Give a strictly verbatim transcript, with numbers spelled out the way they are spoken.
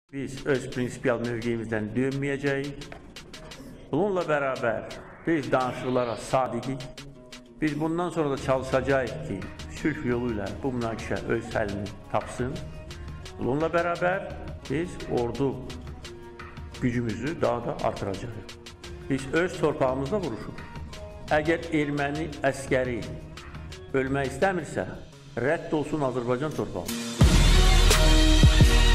Biz öz prinsipial mövqeyimizdən dönməyəcəyik. Bununla bərabər biz danışıqlara sadiqik. Biz bundan sonra da çalışacağıq ki, sülh yolu ilə bu münaqişə öz həllini tapsın. Bununla bərabər biz ordu gücümüzü daha da artıracağıq. Biz öz torpağımızda vuruşuq. Əgər erməni əskəri ölmək istəmirsə, rədd olsun Azərbaycan torpağı.